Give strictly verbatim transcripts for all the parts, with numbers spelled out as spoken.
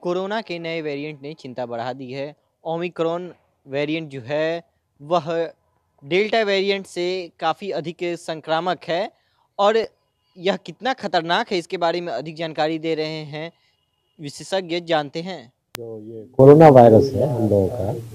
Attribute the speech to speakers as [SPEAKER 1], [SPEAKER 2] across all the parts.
[SPEAKER 1] Corona के नए variant ने चिंता बढ़ा दी है। ओमिक्रॉन वेरिएंट जो है वह डेल्टा वेरिएंट से काफ़ी अधिक संक्रामक है और यह कितना खतरनाक है इसके बारे में अधिक जानकारी दे रहे हैं विशेषज्ञ। जानते हैं।
[SPEAKER 2] जो ये कोरोना वायरस है हम लोगों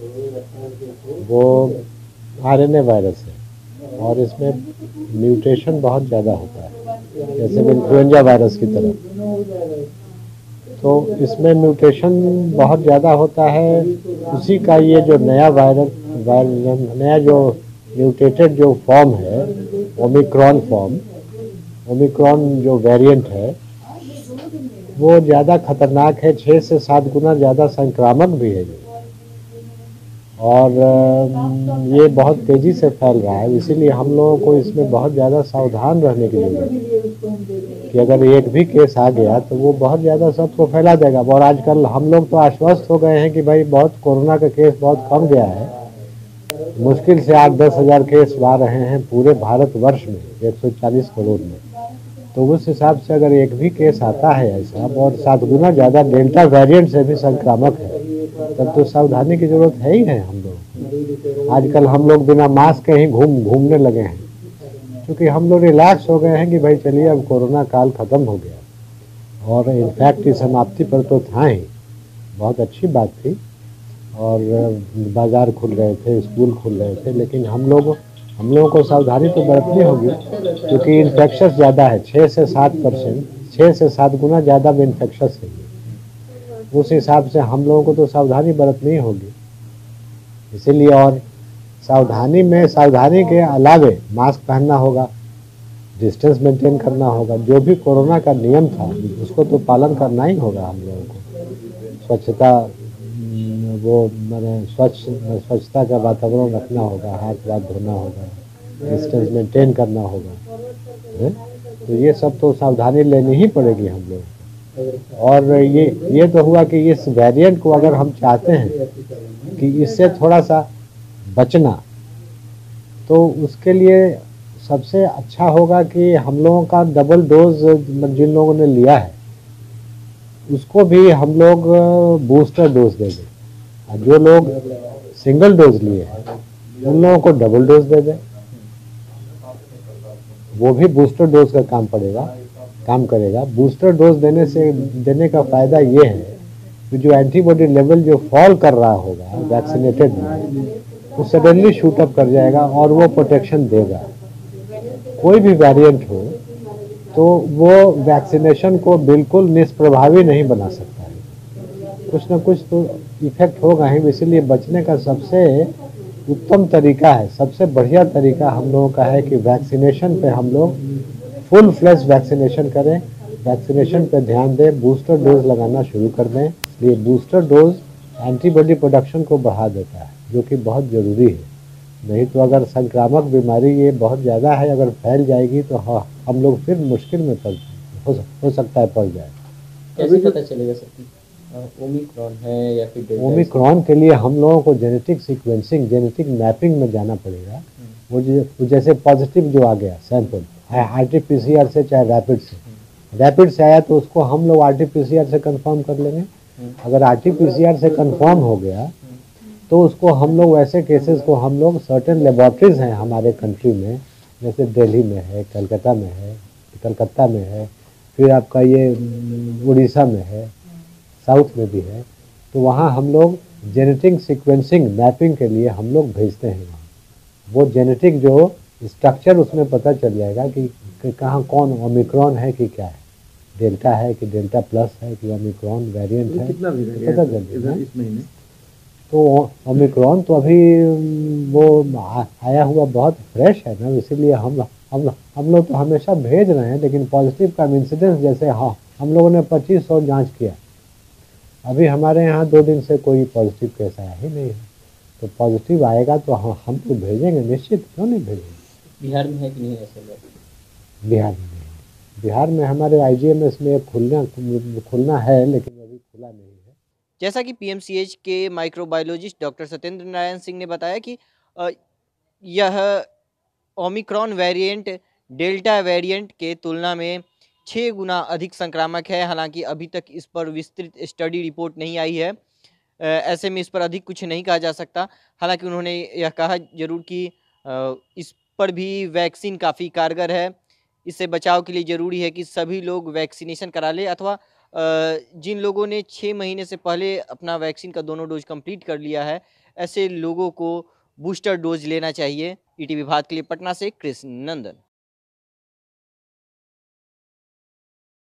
[SPEAKER 2] का, वो आरएनए वायरस है और इसमें म्यूटेशन बहुत ज़्यादा होता है, जैसे इन्फ्लुएंजा वायरस की तरह। तो इसमें म्यूटेशन बहुत ज़्यादा होता है। उसी का ये जो नया वायरस वायरस नया जो म्यूटेटेड जो फॉर्म है, ओमिक्रॉन फॉर्म, ओमिक्रॉन जो वेरिएंट है, वो ज़्यादा खतरनाक है। छः से सात गुना ज़्यादा संक्रामक भी है ये, और ये बहुत तेज़ी से फैल रहा है। इसीलिए हम लोगों को इसमें बहुत ज़्यादा सावधान रहने की ज़रूरत है कि अगर एक भी केस आ गया तो वो बहुत ज़्यादा सबको फैला देगा। और आजकल हम लोग तो आश्वस्त हो गए हैं कि भाई बहुत कोरोना का केस बहुत कम गया है। मुश्किल से आठ दस हज़ार केस आ रहे हैं पूरे भारतवर्ष में, एक सौ चालीस करोड़ में। तो उस हिसाब से अगर एक भी केस आता है ऐसा और सात गुना ज़्यादा डेल्टा वेरिएंट से भी संक्रामक है, तब तो सावधानी की ज़रूरत है ही है हम लोग। आजकल हम लोग बिना मास्क के ही घूम घूमने लगे हैं, क्योंकि हम लोग रिलैक्स हो गए हैं कि भाई चलिए अब कोरोना काल ख़त्म हो गया। और इनफैक्ट की समाप्ति पर तो था ही, बहुत अच्छी बात थी। और बाज़ार खुल रहे थे, स्कूल खुल रहे थे, लेकिन हम लोग हम लोगों को सावधानी तो बरतनी होगी, क्योंकि इन्फेक्शस ज़्यादा है। छः से सात परसेंट छः से सात गुना ज़्यादा में इन्फेक्शस है ये। उस हिसाब से हम लोगों को तो सावधानी बरतनी होगी। इसीलिए और सावधानी में सावधानी के अलावे मास्क पहनना होगा, डिस्टेंस मेंटेन करना होगा। जो भी कोरोना का नियम था उसको तो पालन करना ही होगा हम लोगों को। स्वच्छता, वो मैंने स्वच्छ स्वच्छता का वातावरण रखना होगा, हाथ वाथ धोना होगा, डिस्टेंस मेंटेन करना होगा है? तो ये सब तो सावधानी लेनी ही पड़ेगी हम लोग को। और ये ये तो हुआ कि इस वेरिएंट को अगर हम चाहते हैं कि इससे थोड़ा सा बचना, तो उसके लिए सबसे अच्छा होगा कि हम लोगों का डबल डोज जिन लोगों ने लिया है उसको भी हम लोग बूस्टर डोज दे दें। और जो लोग सिंगल डोज लिए हैं उन लोगों को डबल डोज दे दें, वो भी बूस्टर डोज का काम पड़ेगा काम करेगा। बूस्टर डोज देने से देने का फ़ायदा ये है कि जो एंटीबॉडी लेवल जो फॉल कर रहा होगा वैक्सीनेटेड में, वो सडनली शूट अप कर जाएगा और वो प्रोटेक्शन देगा। कोई भी वेरिएंट हो तो वो वैक्सीनेशन को बिल्कुल निष्प्रभावी नहीं बना सकता है। कुछ ना कुछ तो इफेक्ट होगा ही। इसीलिए बचने का सबसे उत्तम तरीका है, सबसे बढ़िया तरीका हम लोगों का है कि वैक्सीनेशन पे हम लोग फुल फ्लैश वैक्सीनेशन करें, वैक्सीनेशन पे ध्यान दें, बूस्टर डोज लगाना शुरू कर दें। ये बूस्टर डोज एंटीबॉडी प्रोडक्शन को बढ़ा देता है, जो कि बहुत ज़रूरी है। नहीं तो अगर संक्रामक बीमारी ये बहुत ज़्यादा है, अगर फैल जाएगी तो हाँ हम लोग फिर मुश्किल में पड़ हो, हो सकता है पड़ जाए।
[SPEAKER 1] कैसे पता चलेगा सर ओमिक्रॉन है या फिर डेल्टा?
[SPEAKER 2] ओमिक्रॉन के लिए हम लोगों को जेनेटिक सीक्वेंसिंग, जेनेटिक मैपिंग में जाना पड़ेगा। वो जो जैसे पॉजिटिव जो आ गया sample R T P C R से चाहे रैपिड से, रैपिड से आया तो उसको हम लोग R T P C R से कंफर्म कर लेंगे। अगर R T P C R से कंफर्म हो गया तो उसको हम लोग वैसे केसेस को हम लोग सर्टेन लेबॉर्ट्रीज हैं हमारे कंट्री में, जैसे दिल्ली में है, कलकत्ता में है कलकत्ता में है फिर आपका ये उड़ीसा में है, साउथ में भी है। तो वहाँ हम लोग जेनेटिक सीक्वेंसिंग मैपिंग के लिए हम लोग भेजते हैं। वहाँ वो जेनेटिक जो स्ट्रक्चर उसमें पता चल जाएगा कि, कि कहाँ कौन ओमिक्रॉन है कि क्या है, डेल्टा है कि डेल्टा प्लस है कि ओमिक्रॉन वेरिएंट है,
[SPEAKER 3] कितना भी
[SPEAKER 2] तो पता चल जाएगा
[SPEAKER 3] इस महीने।
[SPEAKER 2] तो ओमिक्रॉन तो अभी वो आया हुआ बहुत फ्रेश है ना, इसीलिए हम हम हम लोग तो हमेशा भेज रहे हैं। लेकिन पॉजिटिव का इंसिडेंस जैसे हाँ हम लोगों ने पच्चीस सौ जाँच किया, अभी हमारे यहाँ दो दिन से कोई पॉजिटिव केस आया ही नहीं है। तो पॉजिटिव आएगा तो हम हम तो भेजेंगे निश्चित, क्यों नहीं भेजेंगे।
[SPEAKER 1] बिहार में है कि नहीं ऐसा?
[SPEAKER 2] बिहार में नहीं, बिहार में हमारे आई जी एम एस में खुलना खुलना है, लेकिन अभी खुला नहीं है।
[SPEAKER 1] जैसा कि पी एम सी एच के माइक्रोबायोलॉजिस्ट डॉक्टर सत्येंद्र नारायण सिंह ने बताया कि अ, यह ओमिक्रॉन वेरिएंट डेल्टा वेरिएंट के तुलना में छः गुना अधिक संक्रामक है। हालांकि अभी तक इस पर विस्तृत स्टडी रिपोर्ट नहीं आई है, अ, ऐसे में इस पर अधिक कुछ नहीं कहा जा सकता। हालांकि उन्होंने यह कहा जरूर कि अ, इस पर भी वैक्सीन काफ़ी कारगर है। इससे बचाव के लिए ज़रूरी है कि सभी लोग वैक्सीनेशन करा लें, अथवा अ, जिन लोगों ने छः महीने से पहले अपना वैक्सीन का दोनों डोज कंप्लीट कर लिया है, ऐसे लोगों को बूस्टर डोज लेना चाहिए। ईटीवी भारत के लिए पटना से कृष्ण नंदन।